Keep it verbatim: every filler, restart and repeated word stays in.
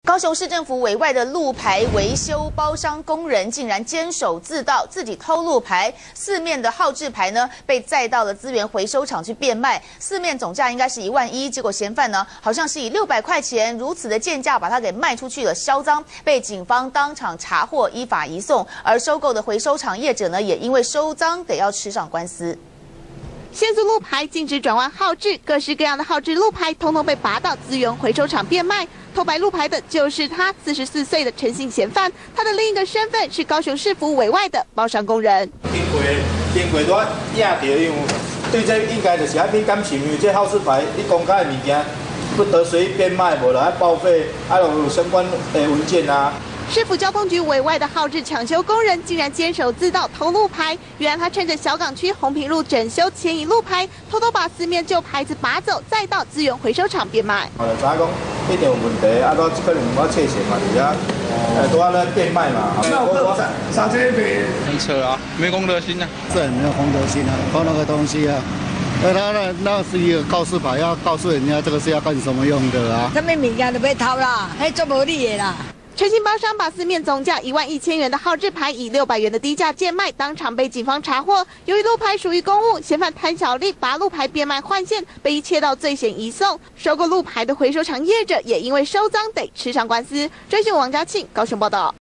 高雄市政府委外的路牌维修包商工人竟然监守自盗，自己偷路牌，四面的号志牌呢被载到了资源回收厂去变卖，四面总价应该是一万一，结果嫌犯呢好像是以六百块钱如此的贱价把它给卖出去了，销赃，被警方当场查获，依法移送。而收购的回收厂业者呢，也因为收赃得要吃上官司。 限速路牌、禁止转弯号志，各式各样的号志路牌，通通被拔到资源回收厂变卖。偷白路牌的就是他，四十四岁的陈姓嫌犯。他的另一个身份是高雄市府委外的包商工人。 经过经过我影到，因为对这应该就是爱敏感性，因为这号志牌你公开的物件不得随意变卖，无就爱报废，还有相关的文件啊。 市府交通局委外的号志抢修工人竟然监守自盗偷路牌，原来他趁着小港区红平路整修迁移路牌，偷偷把四面旧牌子拔走，再到资源回收厂变卖。 我就知影讲一定有问题，啊，我可能我窃钱嘛，而且呃都在那变卖嘛。 那我上这边很扯啊，没公德心啊， 是很没有公德心啊，偷那个东西啊。 那他那那是一个告示牌，要告诉人家这个是要干什么用的啊？ 什么物件都被偷啦，还做无理的啦。 陈姓包商把四面总价一万一千元的号志牌以六百元的低价贱卖，当场被警方查获。由于路牌属于公务，嫌犯贪小利，拔路牌变卖换现，被一切到罪嫌移送。收购路牌的回收厂业者也因为收赃得吃上官司。专讯王嘉庆高雄报道。